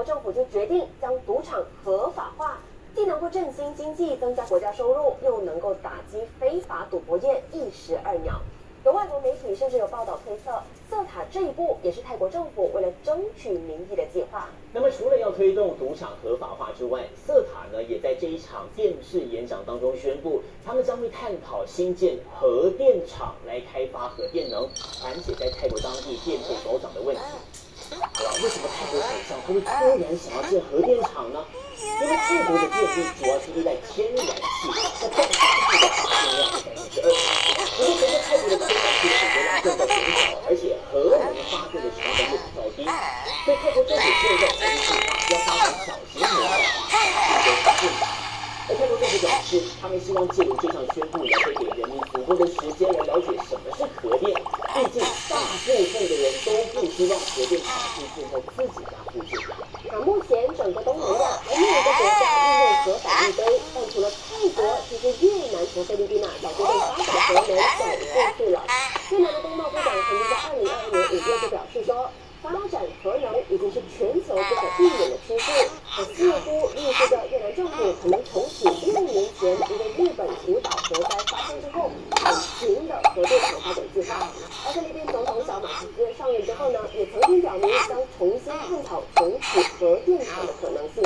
国政府就决定将赌场合法化，既能够振兴经济、增加国家收入，又能够打击非法赌博业，一石二鸟。有外国媒体甚至有报道推测，色塔这一步也是泰国政府为了争取民意的计划。 那么除了要推动赌场合法化之外，色塔呢也在这一场电视演讲当中宣布，他们将会探讨新建核电厂来开发核电能，缓解在泰国当地电费高涨的问题。为什么泰国首相会突然想要建核电厂呢？因为泰国的电力主要是依赖天然气，那爆发气的发电量是2%。不过随着泰国的天然气储备量正在减少，而且核能发电的成本也比较低，所以泰国政府现在才计划要发展小型核电厂，提供电力。而泰国政府表示，他们希望借由这项宣布，来给人民足够的时间来了解什么是核电。毕竟，大部分的人都不希望核电厂出现在自己家附近。 那目前整个东南亚还没有一个国家应用核反应堆，但除了泰国，其实越南和菲律宾早就对发展核能感兴趣了。越南的工贸部长曾经在2022年5月就表示说，发展核能已经是全球不可避免的趋势。似乎预示着越南政府可能重启6年前因为日本福岛核灾发生之后很行的核电厂发展计划。而菲律宾总统小马可斯上任之后呢，也曾经表明将重新探讨重启核电厂的可能性。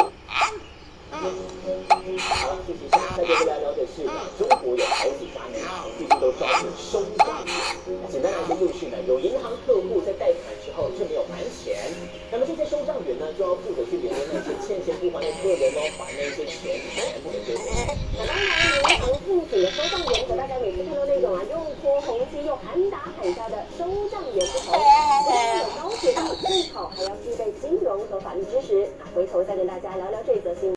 好，谢谢。再跟大家聊的是呢，中国有好几家银行最近都招聘收账员。简单来说就是呢，有银行客户在贷款之后却没有还钱，那么这些收账员呢就要负责去联络那些欠钱不还的客人还那些钱全部的追回来。 那当然，银行聘请的收账员和大家每次看到那种又泼红漆又喊打喊杀的收账员不同，不但有高学历，最好还要具备金融和法律知识。回头再跟大家聊聊这则新闻。